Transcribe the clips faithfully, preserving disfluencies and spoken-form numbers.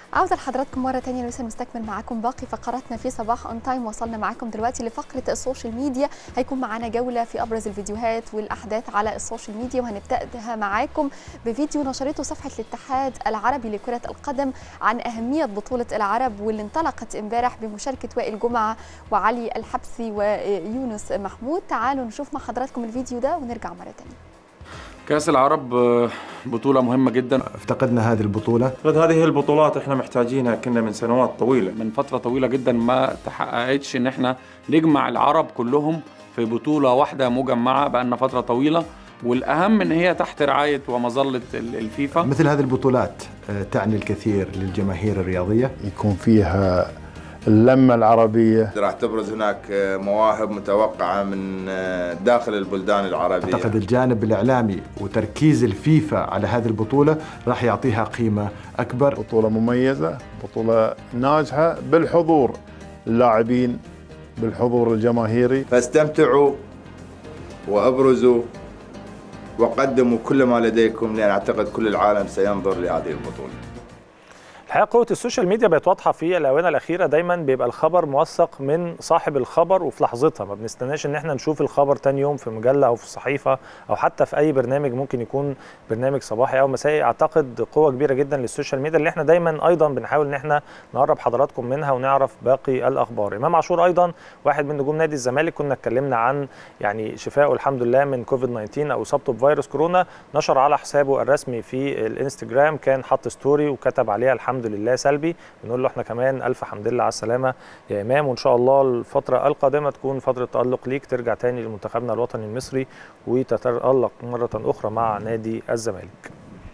عودة لحضراتكم مرة تانية لسه نستكمل معاكم باقي فقراتنا في صباح اون تايم. وصلنا معاكم دلوقتي لفقرة السوشيال ميديا، هيكون معانا جولة في أبرز الفيديوهات والأحداث على السوشيال ميديا، وهنبدأها معاكم بفيديو نشرته صفحة الاتحاد العربي لكرة القدم عن أهمية بطولة العرب واللي انطلقت امبارح بمشاركة وائل جمعة وعلي الحبسي ويونس محمود. تعالوا نشوف مع حضراتكم الفيديو ده ونرجع مرة تانية. كأس العرب بطولة مهمة جدا، افتقدنا هذه البطولة. هذه هي البطولات احنا محتاجينها، كنا من سنوات طويلة، من فترة طويلة جدا ما تحققتش ان احنا نجمع العرب كلهم في بطولة واحدة مجمعة بقالنا فترة طويلة، والأهم ان هي تحت رعاية ومظلة الفيفا. مثل هذه البطولات تعني الكثير للجماهير الرياضية، يكون فيها اللمة العربية، راح تبرز هناك مواهب متوقعة من داخل البلدان العربية. أعتقد الجانب الإعلامي وتركيز الفيفا على هذه البطولة راح يعطيها قيمة أكبر. بطولة مميزة، بطولة ناجحة بالحضور اللاعبين، بالحضور الجماهيري، فاستمتعوا وأبرزوا وقدموا كل ما لديكم، لأن أعتقد كل العالم سينظر لهذه البطولة. الحقيقه قوه السوشيال ميديا بقت واضحه في الاونه الاخيره، دايما بيبقى الخبر موثق من صاحب الخبر وفي لحظتها، ما بنستناش ان احنا نشوف الخبر تاني يوم في مجله او في صحيفه او حتى في اي برنامج، ممكن يكون برنامج صباحي او مسائي. اعتقد قوه كبيره جدا للسوشيال ميديا اللي احنا دايما ايضا بنحاول ان احنا نقرب حضراتكم منها ونعرف باقي الاخبار. امام عاشور ايضا واحد من نجوم نادي الزمالك، كنا اتكلمنا عن يعني شفائه الحمد لله من كوفيد تسعة عشر او اصابته بفيروس كورونا، نشر على حسابه الرسمي في الانستجرام، كان حط ستوري وكتب عليها الحمد لله سلبي. بنقول له احنا كمان الف حمد لله على السلامه يا امام، وان شاء الله الفتره القادمه تكون فتره تالق ليك، ترجع تاني لمنتخبنا الوطني المصري وتتالق مره اخرى مع نادي الزمالك.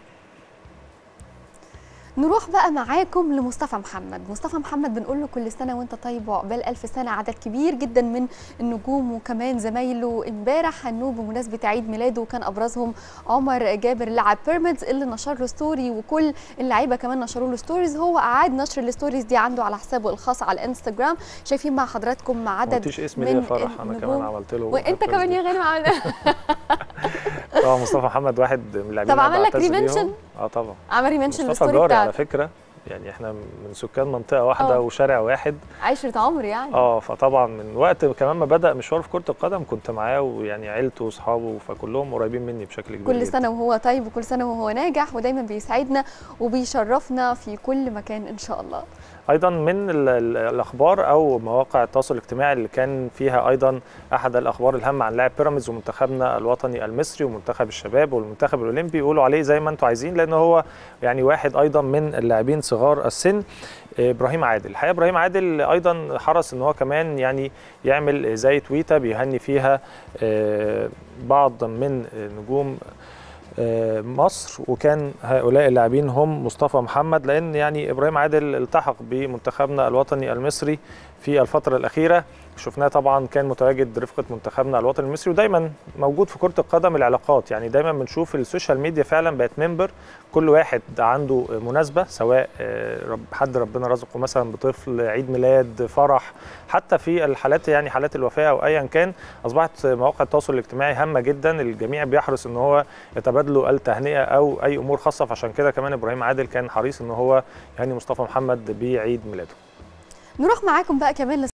نروح بقى معاكم لمصطفى محمد. مصطفى محمد بنقول له كل سنه وانت طيب وعقبال الف سنه. عدد كبير جدا من النجوم وكمان زمايله امبارح هنوه بمناسبه عيد ميلاده، وكان ابرزهم عمر جابر لاعب بيراميدز اللي نشر له ستوري، وكل اللعيبه كمان نشروا له ستوريز. هو اعاد نشر الستوريز دي عنده على حسابه الخاص على الانستجرام. شايفين مع حضراتكم عدد اسمي من فرح انا كمان عملت له، وانت كمان يا غانم عملت اه مصطفى محمد واحد من اللاعبين. طب عمل لك ريمنشن؟ اه طبعا عمل ريمنشن للستوري بتاعته على فكره، يعني احنا من سكان منطقه واحده أوه. وشارع واحد، عشرة عمر يعني. اه فطبعا من وقت كمان ما بدا مشوار في كره القدم كنت معاه، ويعني عيلته واصحابه فكلهم قريبين مني بشكل كبير. كل سنه وهو طيب وكل سنه وهو ناجح، ودايما بيسعدنا وبيشرفنا في كل مكان ان شاء الله. ايضا من الاخبار او مواقع التواصل الاجتماعي اللي كان فيها ايضا احد الاخبار الهامه عن لاعب بيراميدز ومنتخبنا الوطني المصري ومنتخب الشباب والمنتخب الاولمبي، يقولوا عليه زي ما انتم عايزين لان هو يعني واحد ايضا من اللاعبين صغار السن، ابراهيم عادل. الحقيقه ابراهيم عادل ايضا حرص ان هو كمان يعني يعمل زي تويته بيهني فيها بعض من نجوم مصر، وكان هؤلاء اللاعبين هم مصطفى محمد، لان يعني ابراهيم عادل التحق بمنتخبنا الوطني المصري في الفتره الاخيره، شفناه طبعا كان متواجد رفقه منتخبنا الوطني المصري، ودايما موجود في كره القدم العلاقات، يعني دايما بنشوف السوشيال ميديا فعلا بقت منبر، كل واحد عنده مناسبه سواء حد ربنا رزقه مثلا بطفل، عيد ميلاد، فرح، حتى في الحالات يعني حالات الوفاه او ايا كان، اصبحت مواقع التواصل الاجتماعي هامه جدا، الجميع بيحرص ان هو يتبادلوا التهنئه او اي امور خاصه، فعشان كده كمان ابراهيم عادل كان حريص ان هو يهني مصطفى محمد بعيد ميلاده. نروح معاكم بقى كمان